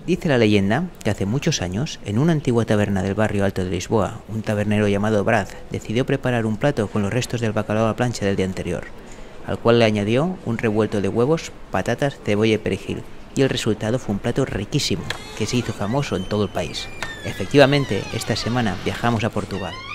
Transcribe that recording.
Dice la leyenda que hace muchos años, en una antigua taberna del barrio alto de Lisboa, un tabernero llamado Brad decidió preparar un plato con los restos del bacalao a la plancha del día anterior, al cual le añadió un revuelto de huevos, patatas, cebolla y perejil, y el resultado fue un plato riquísimo, que se hizo famoso en todo el país. Efectivamente, esta semana viajamos a Portugal.